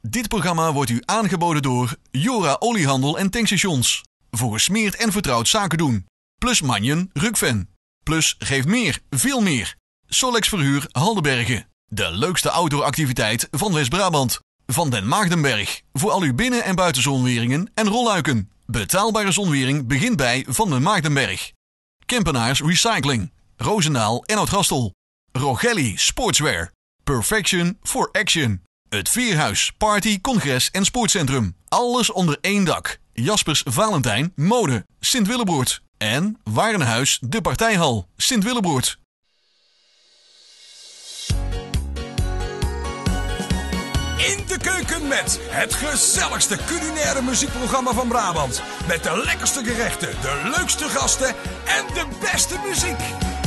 Dit programma wordt u aangeboden door Jora Oliehandel en Tankstations. Voor gesmeerd en vertrouwd zaken doen. Plus Manjen, Rukven. Plus geeft meer, veel meer. Solex Verhuur Haldenbergen. De leukste outdooractiviteit van West-Brabant. Van Den Maagdenberg. Voor al uw binnen- en buitenzonweringen en rolluiken. Betaalbare zonwering begint bij Van den Maagdenberg. Kempenaars Recycling. Roosendaal en Oud-Gastel. Rogelli Sportswear. Perfection for Action. Het Veerhuis, Party, Congres en Sportcentrum. Alles onder één dak. Jaspers Valentijn, Mode, Sint-Willebroert. En Warenhuis, de Partijhal, Sint-Willebroert. In de keuken met het gezelligste culinaire muziekprogramma van Brabant. Met de lekkerste gerechten, de leukste gasten en de beste muziek.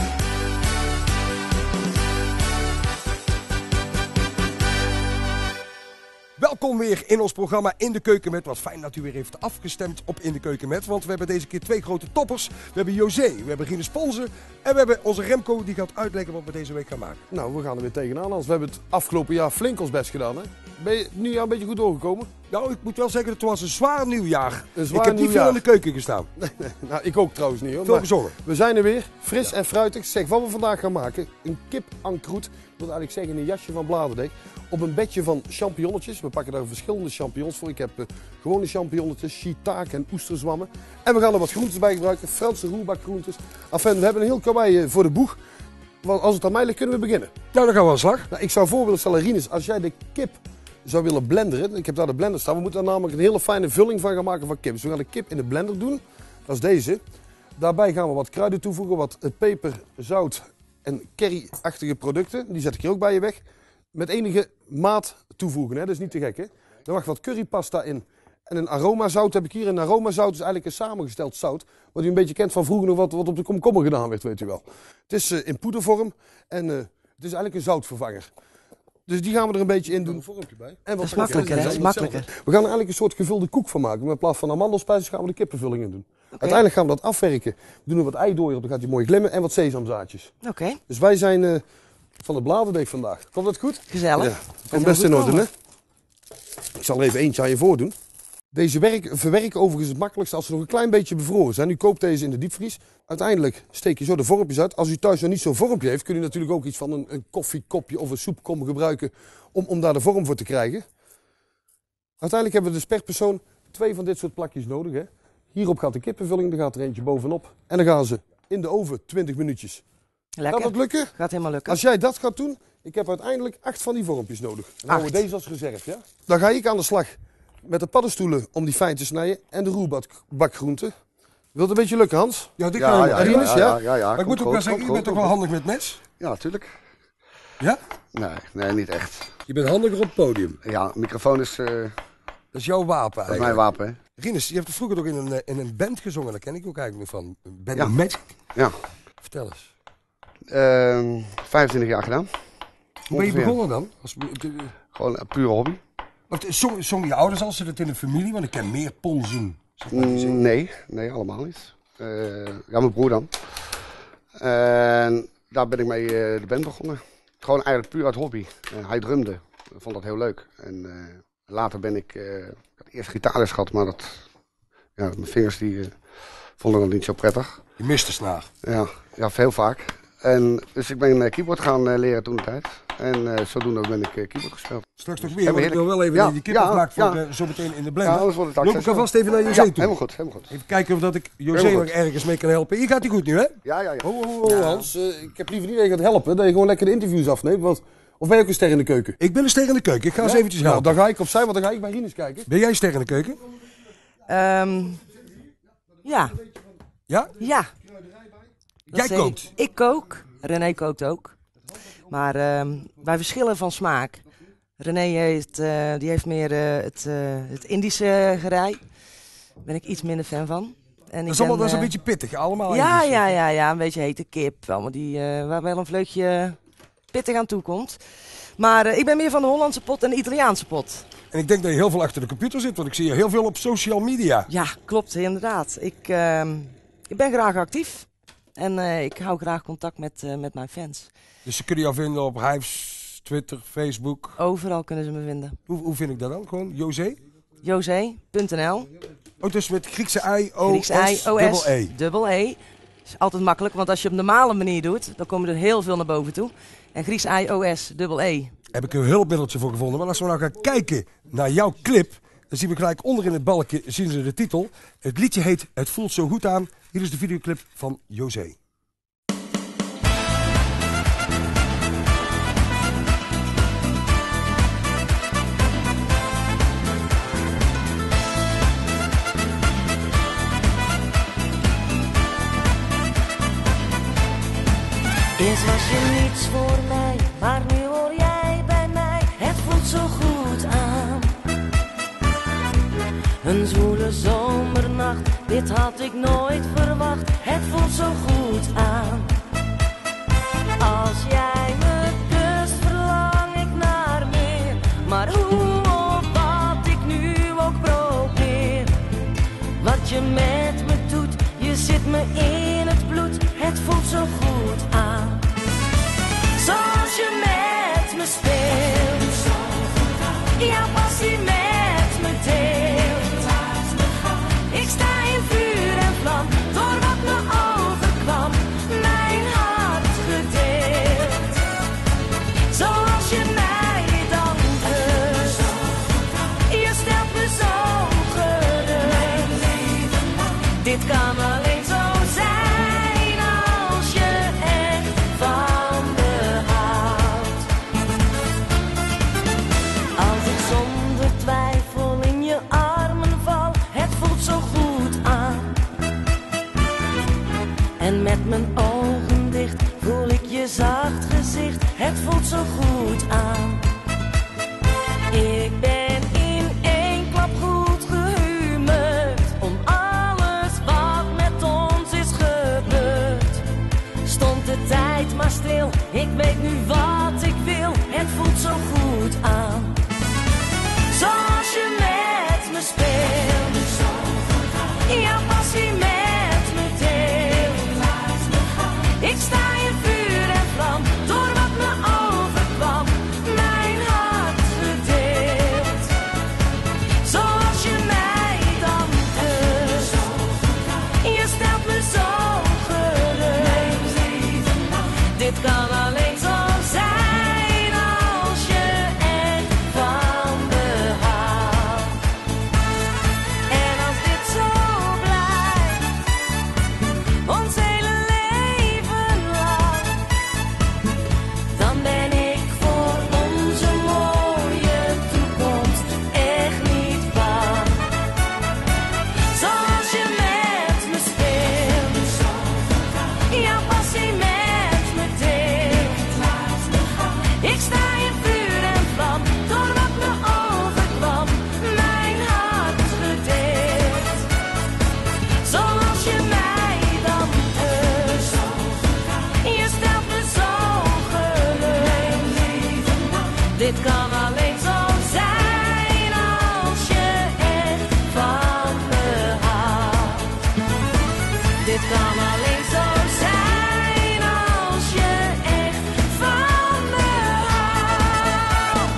Welkom weer in ons programma In de Keuken Met. Wat fijn dat u weer heeft afgestemd op In de Keuken Met. Want we hebben deze keer twee grote toppers. We hebben José, we hebben Rinus Sponsen en we hebben onze Remco die gaat uitleggen wat we deze week gaan maken. Nou, we gaan er weer tegenaan. We hebben het afgelopen jaar flink ons best gedaan. Hè? Ben je nu een beetje goed doorgekomen? Nou, ik moet wel zeggen, het was een zwaar nieuwjaar. Een zwaar ik heb niet nieuwjaar. veel in de keuken gestaan. Nou, ik ook trouwens niet hoor. Veel Maar gezongen. we zijn er weer, fris en fruitig. Zeg, wat we vandaag gaan maken, een kip en croûte. Ik wil eigenlijk zeggen een jasje van bladerdeeg. Op een bedje van champignonnetjes. We pakken daar verschillende champignons voor. Ik heb gewone champignonnetjes, shiitake en oesterzwammen. En we gaan er wat groentes bij gebruiken, Franse roerbakgroentes. Enfin, we hebben een heel karwei voor de boeg. Want als het aan mij ligt, kunnen we beginnen. Nou, dan gaan we aan de slag. Nou, ik zou voor willen stellen, Rinus, als jij de kip zou willen blenderen. Ik heb daar de blender staan. We moeten daar namelijk een hele fijne vulling van gaan maken van kip. Dus we gaan de kip in de blender doen. Dat is deze. Daarbij gaan we wat kruiden toevoegen. Wat peper, zout en curry-achtige producten. Die zet ik hier ook bij je weg. Met enige maat toevoegen. Hè? Dat is niet te gek. Hè? Er mag wat currypasta in. En een aromazout heb ik hier. Een aromazout is eigenlijk een samengesteld zout. Wat u een beetje kent van vroeger nog wat op de komkommer gedaan werd, weet u wel. Het is in poedervorm. En het is eigenlijk een zoutvervanger. Dus die gaan we er een beetje in doen. Een vormpje bij. En Dat is makkelijker, hè? Dat is makkelijker. We gaan er eigenlijk een soort gevulde koek van maken. Maar in plaats van amandelspijs gaan we de kippenvulling in doen. Okay. Uiteindelijk gaan we dat afwerken. We doen er wat eidooier op, dan gaat hij mooi glimmen. En wat sesamzaadjes. Oké. Dus wij zijn van de bladerdeeg vandaag. Komt dat goed? Gezellig. Ja, komt best in orde, hè? Ik zal er even eentje aan je voordoen. Deze verwerken overigens het makkelijkste als ze nog een klein beetje bevroren zijn. U koopt deze in de diepvries. Uiteindelijk steek je zo de vormpjes uit. Als u thuis nog niet zo'n vormpje heeft, kun je natuurlijk ook iets van een koffiekopje of een soepkom gebruiken om daar de vorm voor te krijgen. Uiteindelijk hebben we dus per persoon 2 van dit soort plakjes nodig. Hè? Hierop gaat de kippenvulling, er gaat er eentje bovenop. En dan gaan ze in de oven 20 minuutjes. Lekker. Gaat dat lukken? Gaat helemaal lukken. Als jij dat gaat doen, ik heb uiteindelijk 8 van die vormpjes nodig. Dan houden we deze als reserve, ja? Dan ga ik aan de slag met de paddenstoelen om die fijn te snijden en de roerbakgroenten. Wil het een beetje lukken, Hans? Ja, dit kan ja, Rinus, ja? Maar ik moet ook wel zeggen, je bent toch wel handig met mes? Ja, natuurlijk. Ja? Nee, niet echt. Je bent handiger op het podium. Ja, microfoon is, Dat is jouw wapen dat is eigenlijk. mijn wapen, hè? Rinus, je hebt vroeger ook in een band gezongen. Daar ken ik ook eigenlijk nog van. Een band Ja. Magic. Ja. Vertel eens. 25 jaar gedaan. Hoe ben je Ongeveer. begonnen dan? Gewoon een pure hobby. Zongen je ouders al? Zit het in de familie? Want ik ken meer polsen. Nee, allemaal niet. Ja, mijn broer dan. En daar ben ik mee de band begonnen. Gewoon eigenlijk puur uit hobby. Hij drumde. Ik vond dat heel leuk. En later ben ik had eerst gitaarles gehad, maar mijn vingers die vonden dat niet zo prettig. Je mist de snaar. Ja, heel vaak. En dus ik ben keyboard gaan leren toen de tijd. En zodoende ben ik keyboard gespeeld. Straks toch weer, want ik wil wel even die kip afmaken voor zo meteen in de blender. Ja, anders wordt het Loop ik alvast even naar José toe. Helemaal goed. Even kijken of dat ik José nog ergens mee kan helpen. Hier gaat hij goed nu, hè? Ja. Oh, Hans, ik heb liever niet dat je gaat helpen, dat je gewoon lekker de interviews afneemt. Want, of ben je ook een ster in de keuken? Ik ben een ster in de keuken. Ik ga eens eventjes helpen. Nou, dan ga ik opzij, want dan ga ik bij Rinus kijken. Ben jij een ster in de keuken? Ja. Ja? Ja. Jij zeg kookt? Ik kook. René kookt ook. Maar wij verschillen van smaak. René die heeft meer het Indische gerei. Daar ben ik iets minder fan van. En Dat is een beetje pittig, allemaal. Ja, een beetje hete kip. Allemaal waar wel een vleugje pittig aan toe komt. Maar ik ben meer van de Hollandse pot en de Italiaanse pot. En ik denk dat je heel veel achter de computer zit, want ik zie je heel veel op social media. Ja, klopt, inderdaad. Ik ben graag actief. En ik hou graag contact met mijn fans. Dus ze kunnen jou vinden op Hives Twitter, Facebook. Overal kunnen ze me vinden. Hoe vind ik dat dan? Gewoon José? José.nl. Oh, dus met Griekse I, O, Griekse I, S, O, S, E. dubbel E. Is altijd makkelijk, want als je op een normale manier doet, dan komen er heel veel naar boven toe. En Griekse I, O, S, dubbel E. Heb ik een hulpmiddeltje voor gevonden. Maar als we nou gaan kijken naar jouw clip, dan zien we gelijk onder in het balkje zien ze de titel. Het liedje heet Het voelt zo goed aan. Hier is de videoclip van José. Eerst was je niets voor mij, maar nu hoor jij bij mij. Het voelt zo goed aan. Een zwoele zomernacht, dit had ik nooit verwacht. Het voelt zo goed aan. Als jij me kust, verlang ik naar meer. Maar hoe of wat ik nu ook probeer. Wat je met me doet, je zit me in het bloed. Het voelt zo goed aan. Zoals je met me speelt, jouw passie met me deelt. Ik sta in vuur en vlam, door wat me overkwam, mijn hart gedeeld. Zoals je mij dan kust, je stelt me zo gerust. Dit kan alleen zo zijn als je echt van me houdt. Als ik zonder twijfel in je armen val, het voelt zo goed aan. En met mijn ogen dicht voel ik je zacht gezicht, het voelt zo goed aan. Ik ben in één klap goed gehumeurd om alles wat met ons is gebeurd. Stond de tijd maar stil, ik weet nu wat ik wil, het voelt zo goed aan. Zoals je met me speelt, jouw passie met me deelt. Ik sta in vuur en vlam, door wat me overkwam, mijn hart gedeeld. Zoals je mij dan kust, je stelt me zo gerust. Dit kan alleen zo zijn als je echt van me houdt. En als dit zo blijft, ons hele leven lang, dan ben ik voor onze mooie toekomst echt niet bang. Zoals je met me speelt, jouw passie met me deelt. Ik sta in vuur en vlam, door wat me overkwam, mijn hart gedeeld. Zoals je mij dan kust, je stelt me zo gerust. Dit kan alleen zo zijn als je echt van me houdt. Dit kan alleen zo zijn als je echt van me houdt.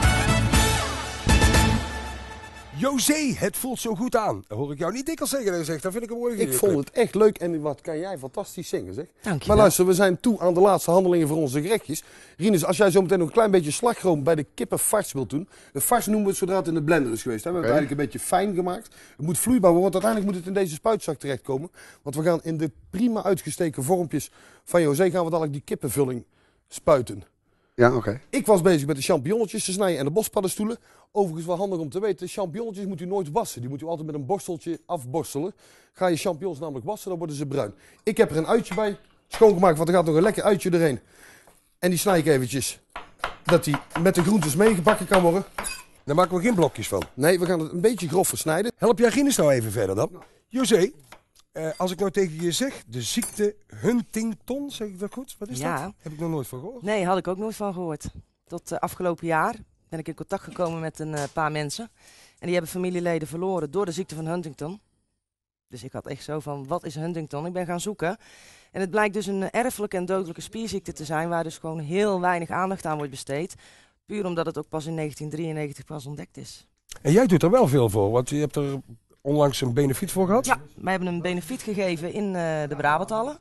José, het voelt zo goed aan. Dat hoor ik jou niet dikwijls zeggen. Dat zegt, dat vind ik een mooie Ik videoclip. vond het echt leuk en wat kan jij fantastisch zingen, zeg. Dankjewel. Maar luister, we zijn toe aan de laatste handelingen voor onze gerechtjes. Rinus, als jij zo meteen nog een klein beetje slagroom bij de kippenfars wilt doen. De fars noemen we het zodra het in de blender is geweest. Hè? We hebben het eigenlijk een beetje fijn gemaakt. Het moet vloeibaar worden, want uiteindelijk moet het in deze spuitzak terechtkomen. Want we gaan in de prima uitgesteken vormpjes van José gaan we dadelijk die kippenvulling spuiten. Ja, oké. Ik was bezig met de champignonnetjes te snijden en de bospaddenstoelen. Overigens wel handig om te weten, champignonnetjes moet u nooit wassen. Die moet u altijd met een borsteltje afborstelen. Ga je champignons namelijk wassen, dan worden ze bruin. Ik heb er een uitje bij, schoongemaakt, want er gaat nog een lekker uitje doorheen. En die snij ik eventjes, dat die met de groentes meegebakken kan worden. Daar maken we geen blokjes van. Nee, we gaan het een beetje grof versnijden. Help jij Rinus nou even verder dan? José, als ik nou tegen je zeg, de ziekte Huntington, zeg ik dat goed? Wat is Ja. dat? Heb ik nog nooit van gehoord. Nee, had ik ook nooit van gehoord. Tot afgelopen jaar ben ik in contact gekomen met een paar mensen. En die hebben familieleden verloren door de ziekte van Huntington. Dus ik had echt zo van, wat is Huntington? Ik ben gaan zoeken. En het blijkt dus een erfelijke en dodelijke spierziekte te zijn, waar dus gewoon heel weinig aandacht aan wordt besteed. Puur omdat het ook pas in 1993 pas ontdekt is. En jij doet er wel veel voor, want je hebt er onlangs een benefiet voor gehad. Ja, wij hebben een benefiet gegeven in de Brabanthallen.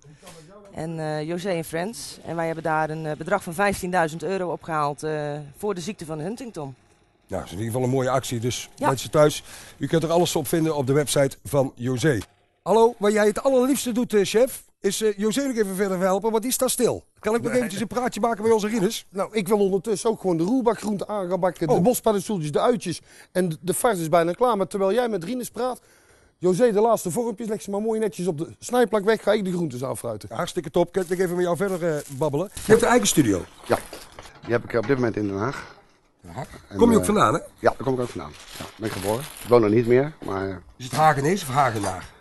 En José & Friends. En wij hebben daar een bedrag van €15.000 opgehaald voor de ziekte van Huntington. Nou, dat is in ieder geval een mooie actie. Dus Ja. mensen thuis, u kunt er alles op vinden op de website van José. Hallo, waar jij het allerliefste doet, chef, is José nog even verder helpen, want die staat stil. Kan ik nog eventjes een praatje maken bij onze Rinus? Nou, ik wil ondertussen ook gewoon de roerbakgroenten aan gaan bakken. Oh. De bospaddenstoeltjes, de uitjes. En de fars is bijna klaar. Maar terwijl jij met Rinus praat, José de laatste vormpjes, leg ze maar mooi netjes op de snijplak weg. Ga ik de groentes aanfruiten. Ja, hartstikke top. Kan ik nog even met jou verder babbelen? Je hebt een eigen studio. Ja, die heb ik op dit moment in Den Haag. En, Kom je ook vandaan, hè? Ja, daar kom ik ook vandaan. Ja, ben ik geboren. Ik woon er niet meer, maar Is het Hagenees of Hagenaar?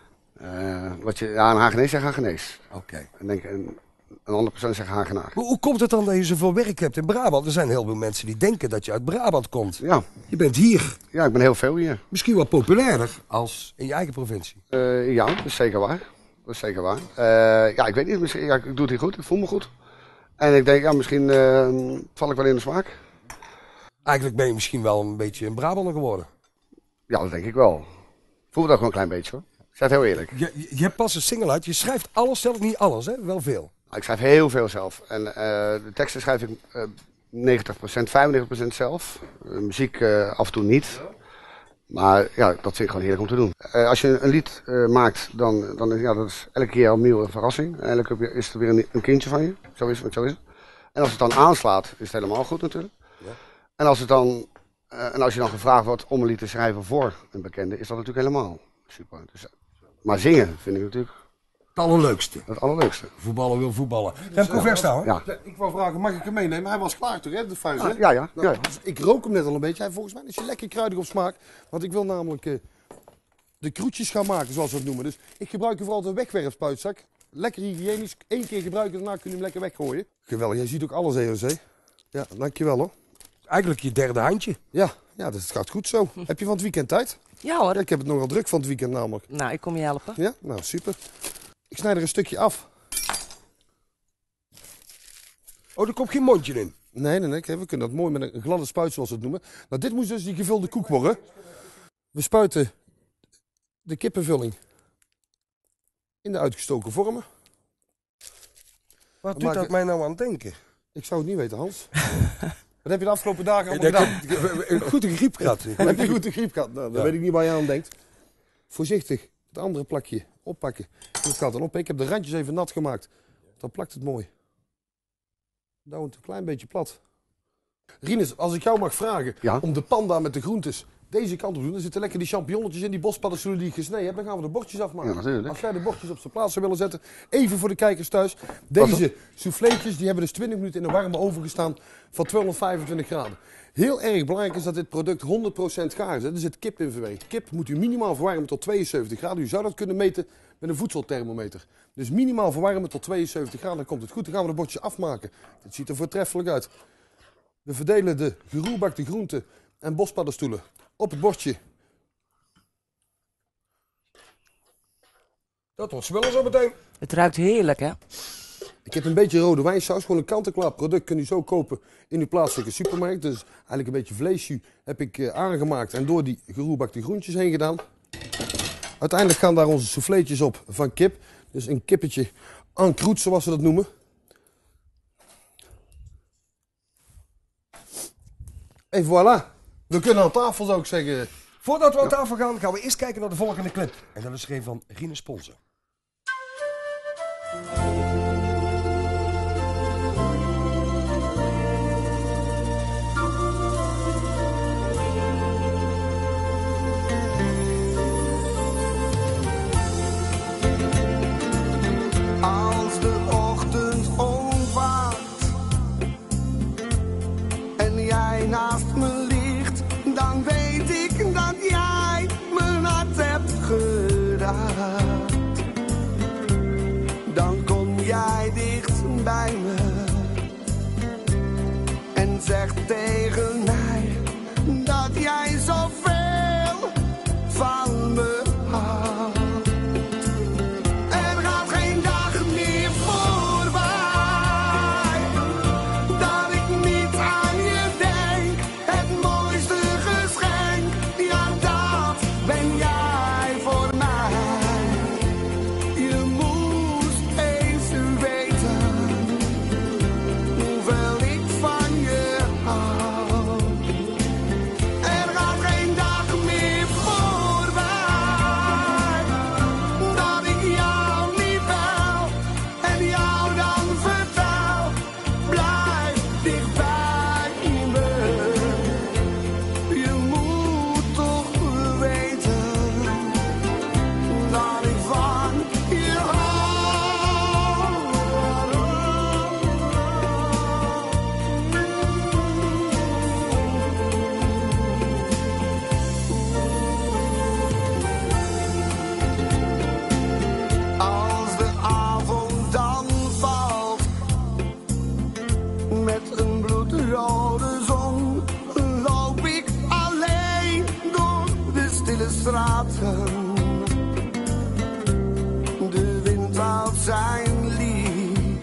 een Hagenees zegt Hagenees. Oké. En denk een andere persoon zegt Hagenaar. Hoe komt het dan dat je zoveel werk hebt in Brabant? Er zijn heel veel mensen die denken dat je uit Brabant komt. Ja, Je bent hier ja, ik ben heel veel hier. misschien wel populairder als in je eigen provincie. Ja, dat is zeker waar. Dat is zeker waar. Ja, ik weet niet, misschien, ja, ik doe het hier goed, ik voel me goed. En ik denk, ja, misschien val ik wel in de smaak. Eigenlijk ben je misschien wel een beetje een Brabander geworden. Ja, dat denk ik wel. Ik voel het ook wel een klein beetje hoor. Ik zeg het heel eerlijk. Je hebt pas een single uit. Je schrijft alles zelf, niet alles, hè? Wel veel. Ik schrijf heel veel zelf. En de teksten schrijf ik 90%, 95% zelf. Muziek af en toe niet. Maar ja, dat vind ik gewoon heerlijk om te doen. Als je een lied maakt, dan ja, dat is elke keer opnieuw een verrassing. En elke keer is er weer een kindje van je. Zo is het. En als het dan aanslaat, is het helemaal goed natuurlijk. Ja. En als je dan gevraagd wordt om een lied te schrijven voor een bekende, is dat natuurlijk helemaal super. Dus, maar zingen vind ik natuurlijk Het allerleukste. het allerleukste. Voetballen wil voetballen. Remco Verstaan, hè? Ja. Ik wou vragen, mag ik hem meenemen? Hij was klaar toch, hè? De vuist, hè? Ja. Nou, dus ik rook hem net al een beetje. Hij volgens mij is hij lekker kruidig op smaak. Want ik wil namelijk de kroetjes gaan maken, zoals we het noemen. Dus ik gebruik hem vooral de wegwerpspuitzak. Lekker hygiënisch. 1 keer gebruiken, daarna kun je hem lekker weggooien. Geweldig, jij ziet ook alles, hè, José? Ja, dankjewel hoor. Eigenlijk je derde handje. Ja, dat gaat goed zo. Heb je van het weekend tijd? Ja hoor. Ja, ik heb het nogal druk van het weekend namelijk. Nou, ik kom je helpen. Ja, nou super. Ik snijd er een stukje af. Oh, er komt geen mondje in. Nee, we kunnen dat mooi met een gladde spuit, zoals we het noemen. Nou, dit moet dus die gevulde koek worden. We spuiten de kippenvulling in de uitgestoken vormen. Wat doet dat mij nou aan denken? Ik zou het niet weten, Hans. Wat heb je de afgelopen dagen allemaal gedaan? Een goede griep gehad. Heb je goed de griep gehad? Nou, dan weet ik niet waar je aan denkt. Voorzichtig het andere plakje oppakken. Het gaat dan op. Ik heb de randjes even nat gemaakt. Dan plakt het mooi. Douw het een klein beetje plat. Rinus, als ik jou mag vragen om de pan daar met de groentes deze kant op te doen. Dan zitten lekker die champignonnetjes in, die bospaddenstoelen die ik gesneden heb. Dan gaan we de bordjes afmaken. Ja, natuurlijk. Als jij de bordjes op zijn plaats zou willen zetten. Even voor de kijkers thuis. Deze souffleetjes die hebben dus 20 minuten in een warme oven gestaan van 225 graden. Heel erg belangrijk is dat dit product 100% gaar is. Er zit kip in verwerkt. Kip moet u minimaal verwarmen tot 72 graden. U zou dat kunnen meten met een voedselthermometer. Dus minimaal verwarmen tot 72 graden, dan komt het goed. Dan gaan we de bordjes afmaken. Het ziet er voortreffelijk uit. We verdelen de geroerbakte groenten en bospaddenstoelen op het bordje. Dat was wel zo meteen. Het ruikt heerlijk, hè? Ik heb een beetje rode wijnsaus, gewoon een kant-en-klaar product. Kun je zo kopen in uw plaatselijke supermarkt. Dus eigenlijk een beetje vleesjus heb ik aangemaakt en door die geroerbakte groentjes heen gedaan. Uiteindelijk gaan daar onze souffleetjes op van kip. Dus een kippetje en croûte, zoals we dat noemen. En voilà. We kunnen aan tafel, zou ik zeggen. Voordat we aan tafel gaan, gaan we eerst kijken naar de volgende clip. En dat is er een van Rinus Ponsen. Als de ochtend omvaart en jij naast me ligt, dan weet ik dat jij mijn hart hebt geraakt. Dan kom jij dicht bij me en zegt tegen mij dat jij zoveel van me houdt. Er gaat geen dag meer voorbij dat ik niet aan je denk. stille straten. De wind houdt zijn lied.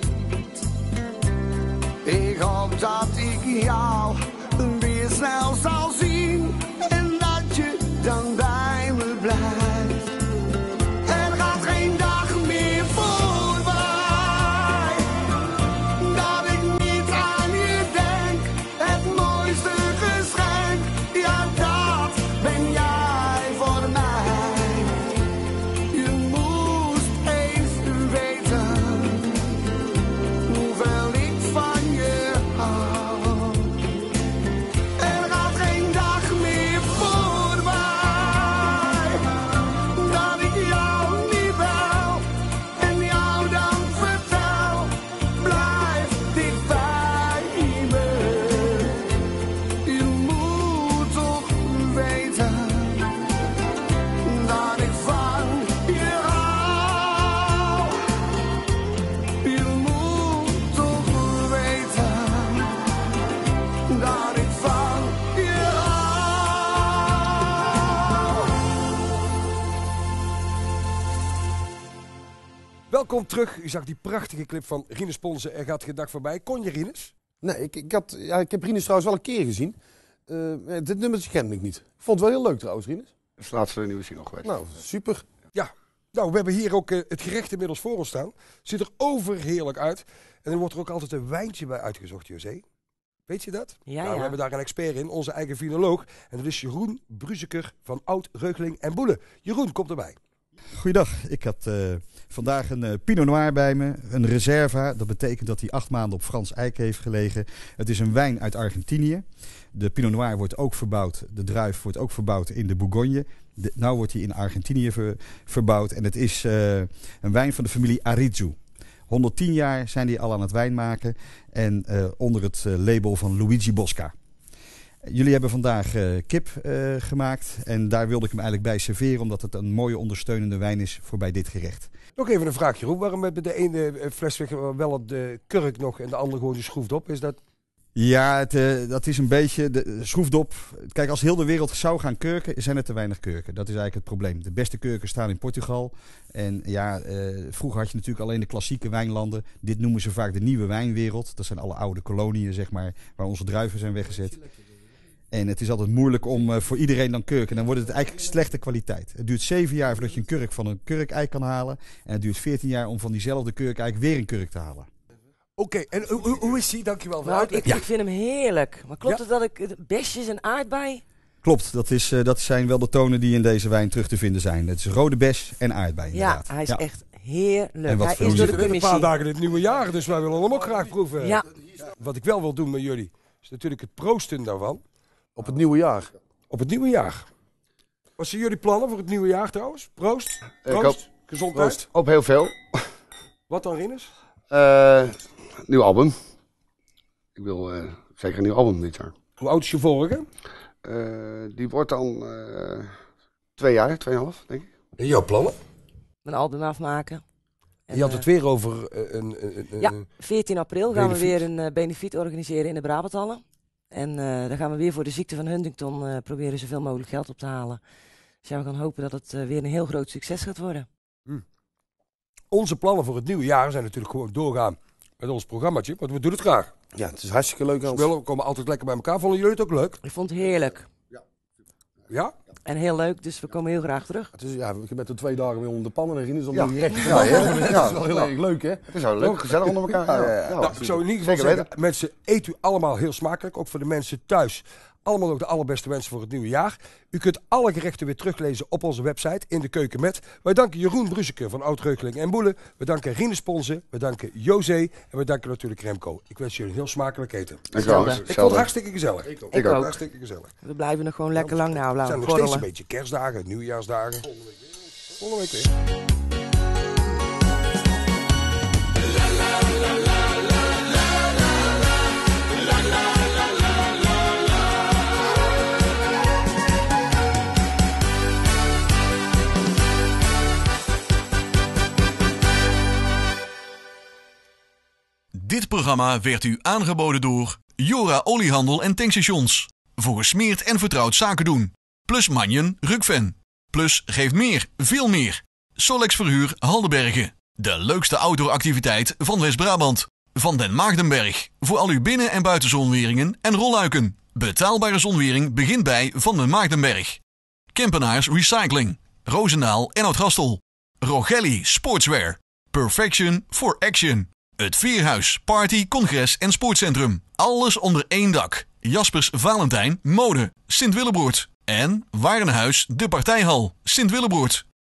Ik hoop dat ik jou weer snel zal zien en dat je dan bij me blijft. Er gaat geen dag meer voorbij dat ik niet aan je denk. Het mooiste geschenk, ja dat ben jij voor mij. Je moest eens weten hoeveel ik van je hou. Er gaat geen dag meer voorbij dat ik jou niet bel en jou dan vertel. Blijf dicht bij me. Je moet toch weten dat ik van je hou. Je moet toch weten dat ik van je hou. Welkom terug. U zag die prachtige clip van Rinus Ponsen. Er gaat geen dag voorbij. Kon je, Rinus? Nee, ik heb Rinus trouwens wel een keer gezien. Dit nummertje kende ik niet. Ik vond het wel heel leuk trouwens, Rinus. Dat is de laatste nieuwe single geweest. Nou, super. Ja. Nou, we hebben hier ook het gerecht inmiddels voor ons staan. Ziet er overheerlijk uit. En er wordt er ook altijd een wijntje bij uitgezocht, José. Weet je dat? Ja, Nou, ja. we hebben daar een expert in, onze eigen vinoloog. En dat is Jeroen Bruzeker van Oud Reugeling en Boele. Jeroen, komt erbij. Goeiedag, ik had vandaag een Pinot Noir bij me, een Reserva. Dat betekent dat hij 8 maanden op Frans eik heeft gelegen. Het is een wijn uit Argentinië. De Pinot Noir wordt ook verbouwd, de druif wordt ook verbouwd in de Bourgogne. Nou wordt hij in Argentinië verbouwd en het is een wijn van de familie Arezzo. 110 jaar zijn die al aan het wijn maken en onder het label van Luigi Bosca. Jullie hebben vandaag kip gemaakt en daar wilde ik hem eigenlijk bij serveren omdat het een mooie ondersteunende wijn is voor bij dit gerecht. Nog even een vraagje, Jeroen. Waarom hebben de ene fles wel de kurk nog en de andere gewoon schroefd op? Is dat... Ja, dat is een beetje de schroefdop. Kijk, als heel de wereld zou gaan kurken, zijn er te weinig kurken. Dat is eigenlijk het probleem. De beste kurken staan in Portugal. En ja, vroeger had je natuurlijk alleen de klassieke wijnlanden. Dit noemen ze vaak de nieuwe wijnwereld. Dat zijn alle oude koloniën, zeg maar, waar onze druiven zijn weggezet. En het is altijd moeilijk om voor iedereen dan kurken. Dan wordt het eigenlijk slechte kwaliteit. Het duurt 7 jaar voordat je een kurk van een kurkeik kan halen. En het duurt 14 jaar om van diezelfde kurkeik weer een kurk te halen. Oké, en hoe is die? Dankjewel voor de Nou, uitleg. ik vind hem heerlijk. Maar klopt het dat ik besjes en aardbei... Klopt, dat zijn wel de tonen die in deze wijn terug te vinden zijn. Het is rode bes en aardbei Ja, inderdaad. hij is echt heerlijk. En wat Hij voor is hoe door zit de het? Een commissie. paar dagen in het nieuwe jaar, dus wij willen hem ook graag proeven. Ja. Wat ik wel wil doen met jullie, is natuurlijk het proosten daarvan. Op het nieuwe jaar. Op het nieuwe jaar. Wat zijn jullie plannen voor het nieuwe jaar trouwens? Proost. Proost. Gezondheid. Op heel veel. Wat dan, Rinus? Nieuw album. Ik wil zeker een nieuw album dit jaar. Hoe oud is je vorige? Die wordt dan 2 jaar, 2,5 denk ik. En jouw plannen? Mijn album afmaken. En, Je had het weer over ja, 14 april gaan we benefiet. weer een benefiet organiseren in de Brabanthallen. En dan gaan we weer voor de ziekte van Huntington proberen zoveel mogelijk geld op te halen. Dus ja, we gaan hopen dat het weer een heel groot succes gaat worden. Onze plannen voor het nieuwe jaar zijn natuurlijk gewoon doorgaan met ons programmaatje. Want we doen het graag. Ja, het is hartstikke leuk, Hans. We komen altijd lekker bij elkaar. Vonden jullie het ook leuk? Ik vond het heerlijk. Ja? En heel leuk, dus we komen heel graag terug. Het is, ja, we met de 2 dagen weer onder de pannen en Rinus om Ja. direct. Ja, ja. Dat is wel heel erg leuk, hè? Het is wel leuk, gezellig onder elkaar. Ja. Nou, ik zou in ieder geval Zeker zeggen, mensen, eet u allemaal heel smakelijk. Ook voor de mensen thuis. Allemaal ook de allerbeste wensen voor het nieuwe jaar. U kunt alle gerechten weer teruglezen op onze website In de Keuken Met. Wij danken Jeroen Bruzeker van Oud Reugeling en Boele. We danken Rinus Ponsen. We danken José. En we danken natuurlijk Remco. Ik wens jullie een heel smakelijk eten. Ik wel. Ik vond het hartstikke gezellig. Ik ook. Hartstikke gezellig. We blijven nog gewoon lekker lang nou Het zijn blijven nog steeds een borrelen. beetje kerstdagen, nieuwjaarsdagen. Volgende week weer. Dit programma werd u aangeboden door Jora Oliehandel en Tankstations. Voor gesmeerd en vertrouwd zaken doen. Plus Manjen, Rukven. Plus geeft meer, veel meer. Solex Verhuur Haldenbergen. De leukste outdooractiviteit van West-Brabant. Van Den Maagdenberg. Voor al uw binnen- en buitenzonweringen en rolluiken. Betaalbare zonwering begint bij Van den Maagdenberg. Kempenaars Recycling. Roosendaal en Oud-Gastel. Rogelli Sportswear. Perfection for Action. Het Veerhuis, Party, Congres en Sportcentrum. Alles onder één dak. Jaspers Valentijn Mode, Sint-Willebroert. En Warenhuis de Partijhal, Sint-Willebroert.